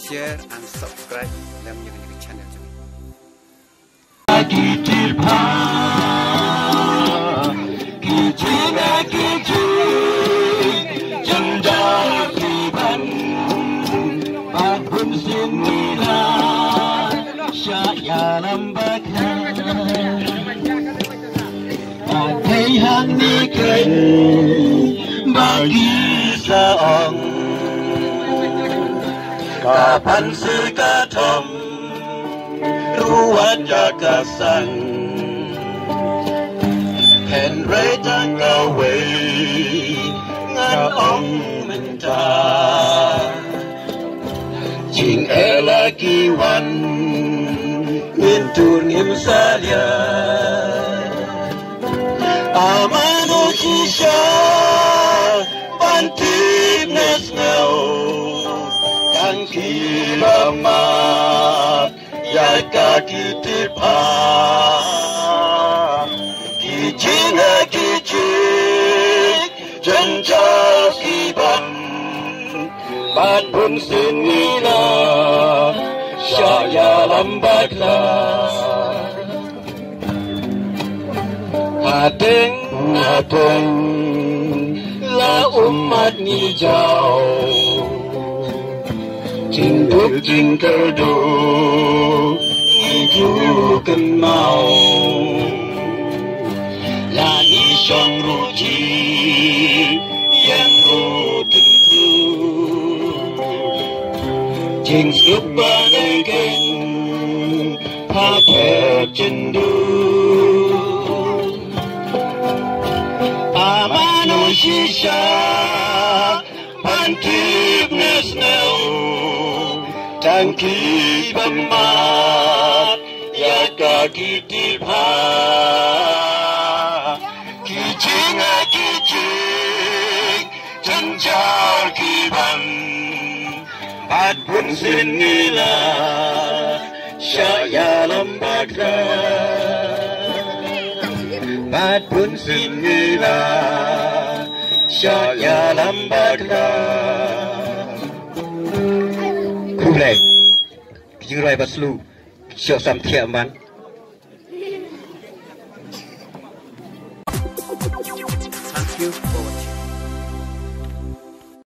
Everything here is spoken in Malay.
share and subscribe dalam YouTube channel kami. Bagi seorang kapan sekatom ruat jakasan Henry jangkawe ngan ong menta jing elaki wan mintur ngim salia amanu sisya Pantipnes ngau Kangki lemak Ya kaki tipa Kijina kijik Jenjal kiban Mat pun sinila Syaya lambatlah Hateng La umat ni jauh Cinduk cingkerdu Iju kenau Lani syong ruji Yang rutentu Cing sebagai geng Pakai cendu Manusia Pantipnes nau Tangki bemat Ya kaki tipa Kijing kijing Jenjal kiban Bat pun sinila Syaya lembaga Bat pun sinila Syaya lambatlah Kulai Kijing rai baslu Syok sam thiam ban